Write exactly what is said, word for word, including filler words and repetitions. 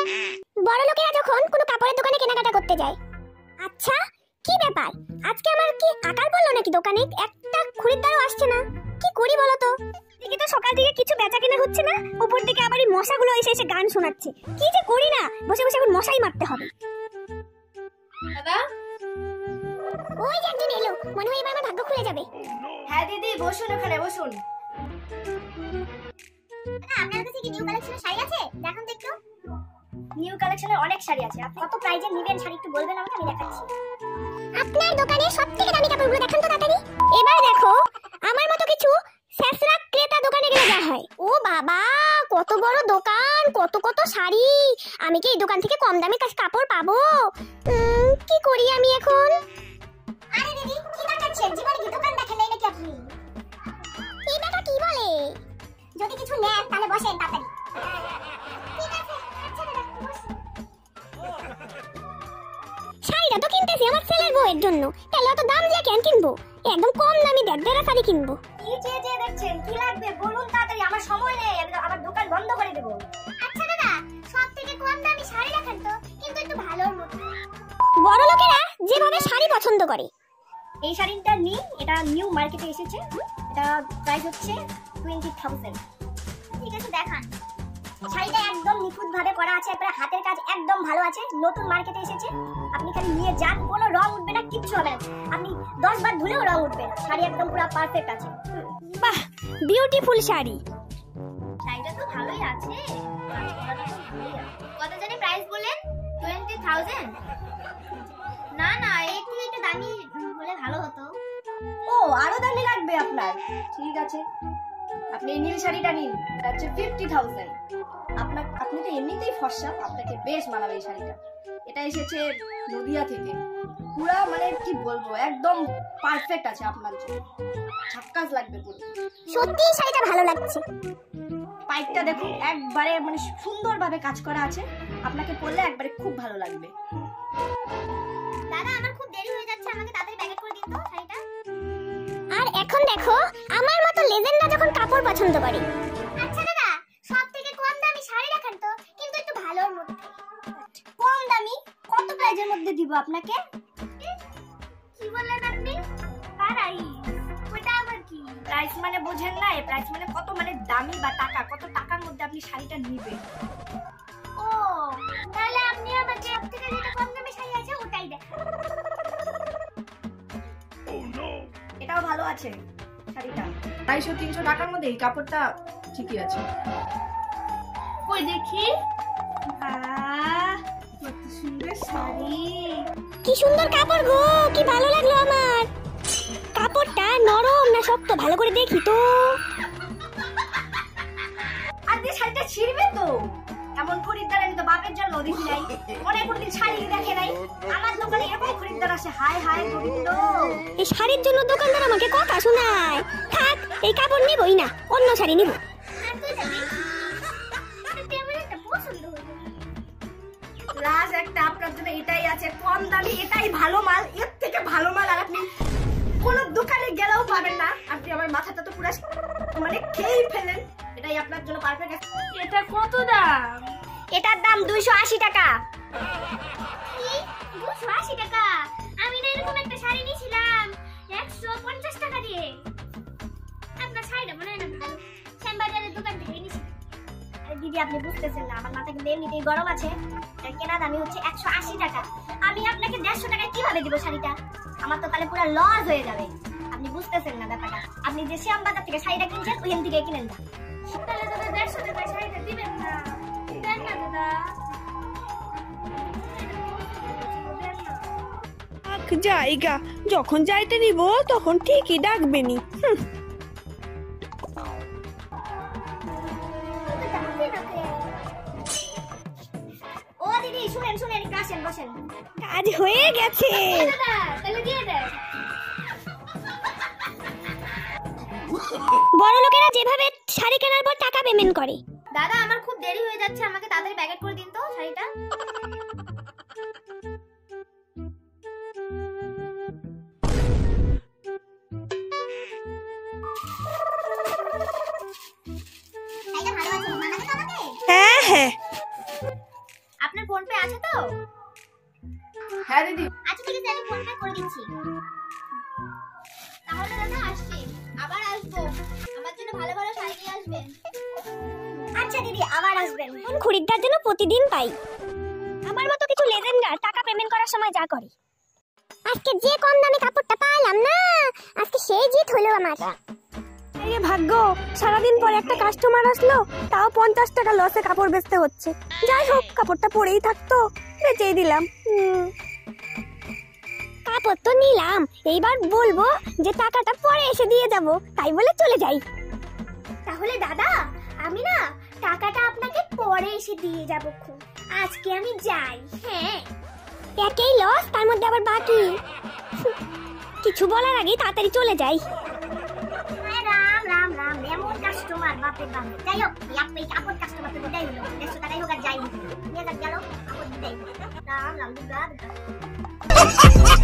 বড় লোকেরা যখন কোনো কাপড়ের দোকানে কেনাকাটা করতে যায়। আচ্ছা কি ব্যাপার, আজকে আমার কি আকার পড়লো নাকি দোকানে? একটা খরিদ্দারও আসছে না, কি করি বলো তো? এদিকে তো সকাল থেকে কিছু বেচা কেনা হচ্ছে না, উপর থেকে আবার এই মশাগুলো এসে এসে গান শোনাচ্ছে। কি যে করি না, বসে বসে এখন মশাই মারতে হবে। দাদা, ওই যে একজন এলো, মনে হয় এবার আমার ভাগ্য খুলে যাবে। হ্যাঁ দিদি বসুন, ওখানে বসুন। দাদা আপনার কাছে কি নিউ কালেকশনের শাড়ি আছে? দেখান তো একটু। নিউ কালেকশনের অনেক শাড়ি আছে, আপনি কত প্রাইজে নেবেন শাড়ি একটু বলবেন আমাকে, আমি দেখাচ্ছি। আপনার দোকানে সবথেকে দামি কাপড়গুলো দেখান তো তাড়াতাড়ি। এবার দেখো আমার মতো কিছু স্যাসরা ক্রেতা দোকানে গেলে যা হয়। ও বাবা, কত বড় দোকান, কত কত শাড়ি। আমি কি এই দোকান থেকে কম দামে কাপড় পাবো? উম, কি করি আমি এখন? আরে দিদি কি দেখাচ্ছেন? জীবনে কি দোকান দেখেন নাই নাকি আপনি? এই ব্যাটা কি বলে? যদি কিছু নেন তাহলে বসেন তাড়াতাড়ি। ঠিক আছে, আচ্ছা দাদা বসুন। শাড়িটা তো কিনতেছি আমার ছেলের বউয়ের জন্য, তাহলে অত দাম দিয়ে কেন কিনবো? একদম কম দামি দেড় শাড়ি কিনবো। কি চেয়ে চেয়ে দেখছেন? কি লাগবে বলুন তাড়াতাড়ি, আমার সময় নেই, আমি আমার দোকান বন্ধ করে দেব। আচ্ছা দাদা, সব থেকে কম দামি শাড়ি রাখেন তো, কিন্তু একটু ভালোর মতো। বড় লোকেরা যেভাবে শাড়ি পছন্দ করে। এই শাড়িটা নিন, এটা নিউ মার্কেটে এসেছে, এটা প্রাইস হচ্ছে টোয়েন্টি থাউজেন্ড। ঠিক আছে দেখান। শাড়িটা একদম নিখুঁত ভাবে করা আছে, এরপরে হাতের কাজ একদম ভালো আছে, নতুন মার্কেটে এসেছে। আপনি খালি নিয়ে যান, কোনো রং উঠবে না, কিচ্ছু হবে না। আপনি দশ বার ধুলেও রং উঠবে না, শাড়ি একদম পুরো পারফেক্ট আছে। বাহ, বিউটিফুল শাড়ি। শাড়িটা তো ভালোই আছে। কত জানি প্রাইস বলেন? Twenty thousand. না না, একটু একটু দামি হলে ভালো হতো। ও, আরো দামি লাগবে আপনার? ঠিক আছে, আপনি এই নীল শাড়িটা নিন, এটা হচ্ছে ফিফটি থাউজেন্ড। আপনার আপনি তো এমনিতেই ফর্সা, আপনাকে বেশ মানাবে এই শাড়িটা। এটা এসেছে নদিয়া থেকে, পুরা মানে কি বলবো, একদম পারফেক্ট আছে আপনার জন্য, ঝাক্কাস লাগবে পুরো। সত্যি শাড়িটা ভালো লাগছে। পাইপটা দেখুন, একবারে মানে সুন্দরভাবে কাজ করা আছে, আপনাকে পরলে একবারে খুব ভালো লাগবে। দাদা আমার খুব দেরি হয়ে যাচ্ছে, আমাকে তাড়াতাড়ি প্যাকেট করে দিন তো শাড়িটা। আর এখন দেখো আমার মতো লেজেন্ডরা যখন কাপড় পছন্দ করে। আচ্ছা দাদা, সব থেকে কম দামি শাড়ি রাখেন তো, কিন্তু একটু ভালোর মধ্যে। কম দামি? কত প্রাইজের মধ্যে দিব আপনাকে? কি বললেন আপনি? পারাই, ওটা আবার কি? প্রাইস মানে বোঝেন না? প্রাইস মানে কত, মানে দামি বা টাকা, কত টাকার মধ্যে আপনি শাড়িটা নেবেন। ও, তাহলে আপনি আমাকে সব থেকে যেটা কম দামি শাড়ি আছে ওটাই দেখান। এটাও ভালো আছে শাড়িটা, আড়াইশো তিনশো টাকার মধ্যে এই কাপড়টা ঠিকই আছে। কই দেখি। আহ, কত সুন্দর শাড়ি, কি সুন্দর কাপড় গো, কি ভালো লাগলো আমার। কাপড়টা নরম না শক্ত, ভালো করে দেখি তো। আর যে শাড়িটা ছিঁড়বে তো, এমন খরিদ্দার আমি তো বাপের জন্য দেখি নাই, অনেক কোনদিন শাড়ি দেখে নাই। আমার দোকানে এরকম খরিদ্দার আসে, হায় হায় গোবিন্দ। এই শাড়ির জন্য দোকানদার আমাকে কথা শোনায়। থাক, এই কাপড় নিবই না, অন্য শাড়ি নিব। লাস্ট একটা আপনার জন্য এটাই আছে, কম দামি, এটাই ভালো মাল, এর থেকে ভালো মাল আর আপনি কোন দোকানে গেলেও পাবেন না। আপনি আমার মাথাটা তো পুরো মানে খেয়েই ফেলেন, এটাই আপনার জন্য পারফেক্ট। এটা কত দাম? এটার দাম দুইশো আশি টাকা। কি দুইশো আশি টাকা? আমি না এরকম একটা শাড়ি নিয়েছিলাম একশো পঞ্চাশ টাকা দিয়ে। আপনার শাড়িটা মনে হয় না ভালো, শ্যামবাজারের দোকান থেকে নিয়েছি। আরে দিদি আপনি বুঝতেছেন না, আমার মাথা কিন্তু এমনিতেই গরম আছে। এর কেনা দামি হচ্ছে একশো আশি টাকা, আমি আপনাকে দেড়শো টাকায় কিভাবে দিব শাড়িটা? আমার তো তাহলে পুরো লস হয়ে যাবে। আপনি বুঝতেছেন না ব্যাপারটা, আপনি যে শ্যামবাজার থেকে শাড়িটা কিনছেন ওইখান থেকে কিনেন না। তাহলে দাদা দেড়শো টাকায় শাড়িটা দিবেন না? দেন না দাদা। জায়গা যখন যাইতে দিব তখন ঠিকই ডাকবেনি। ও দিদি শুনেন শুনেন, একটু আসেন, বসেন। কাজ হয়ে গেছে। দাদা তাহলে দিয়ে দেন। বড় লোকেরা যেভাবে শাড়ি কেনার পর টাকা পেমেন্ট করে। দাদা আমার খুব দেরি হয়ে যাচ্ছে, আমাকে তাড়াতাড়ি প্যাকেট করে দিন তো শাড়িটা। হ্যাঁ হ্যাঁ, আপনার ফোন পে আছে তো? হ্যাঁ দিদি। আচ্ছা ঠিক আছে, আমি ফোন পে করে দিচ্ছি। তাহলে দাদা আসছি, আবার আসবো। আমার জন্য ভালো ভালো শাড়ি নিয়ে আসবেন। আচ্ছা দিদি, আবার আসবেন। কোন খরিদ্দার জন্য প্রতিদিন পাই। আমার মতো কিছু লেজেন্ডার টাকা পেমেন্ট করার সময় যা করে। আজকে যে কম দামে কাপড়টা পাইলাম না, আজকে সেই জিত হলো আমার। আরে ভাগ্য, সারাদিন পর একটা কাস্টমার আসলো, তাও পঞ্চাশ টাকা লসে কাপড় বেচতে হচ্ছে। যাই হোক, কাপড়টা পরেই থাকতো, বেচেই দিলাম। হুম, কাপড় তো নিলাম, এইবার বলবো যে টাকাটা পরে এসে দিয়ে যাব, তাই বলে চলে যাই। তাহলে দাদা, আমি না টাকাটা আপনাকে পরে এসে দিয়ে যাব। আজকে আমি যাই। হ্যাঁ, একেই লস, তার মধ্যে আবার বাকি। কিছু বলার আগে তাড়াতাড়ি চলে যাই। রাম রাম রাম, এমন কাস্টমার, বাপরে বাপ। যাই হোক, আপনি কাপড় কাস্টমার তো বিদায় হলো, দেড়শো টাকাই হোক আর যাই হোক, নিয়ে যাক গেল কাপড় বিদায়। রাম রাম, দুর্গা দুর্গা।